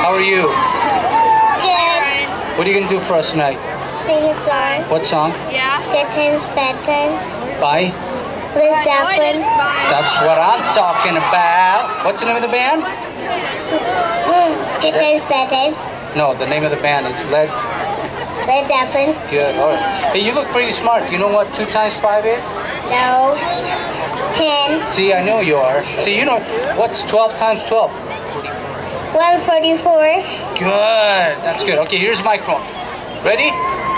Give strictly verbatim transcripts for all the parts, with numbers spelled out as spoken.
How are you? Good. What are you going to do for us tonight? Sing a song. What song? Yeah. Good times, bad times. By? Led Zeppelin. That's what I'm talking about. What's the name of the band? Good times, bad times. No, the name of the band is Led. Led Zeppelin. Good. All right. Hey, you look pretty smart. You know what two times five is? No. Ten. See, I know you are. See, you know what's twelve times twelve? One forty-four. Good. That's good. Okay, here's the microphone. Ready?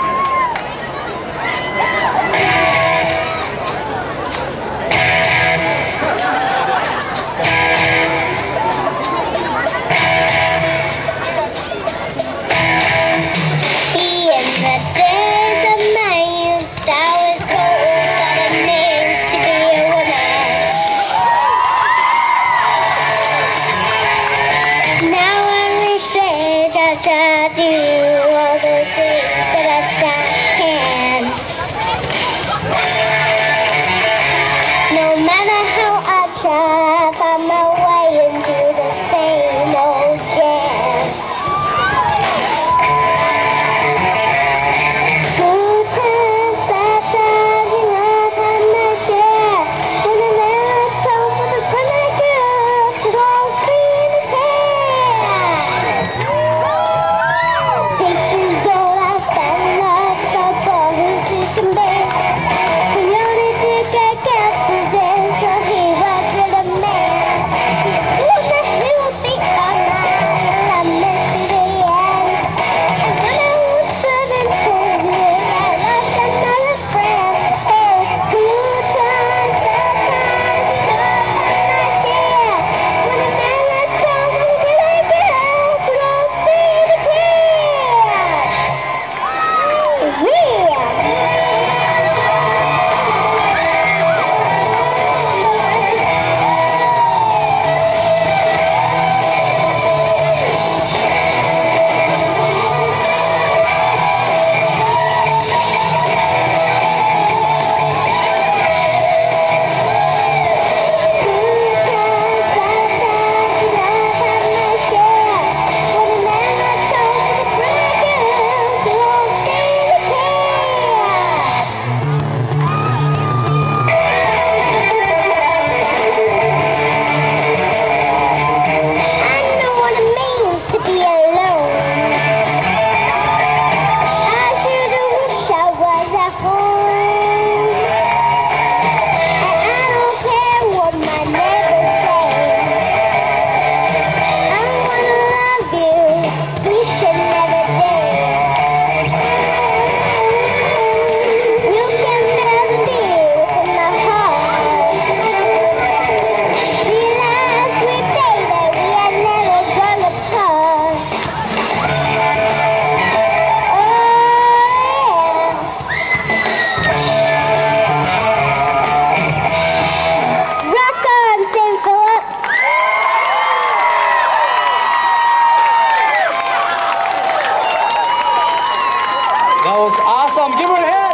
That was awesome. Give her a hand.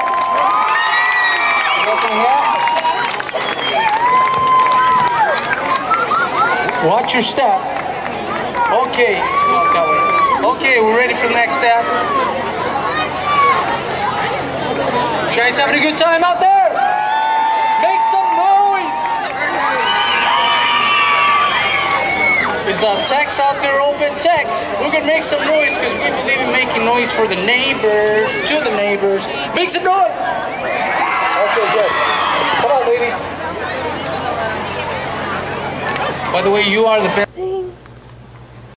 Watch your step. Okay. Okay, we're ready for the next step. You guys having a good time out there? Make some noise. Is uh, Tex out there open? Tex, we're gonna make some noise because we believe in making noise for the neighbors, to the neighbors. Make some noise! Okay, good. Come on, ladies. By the way, you are the best.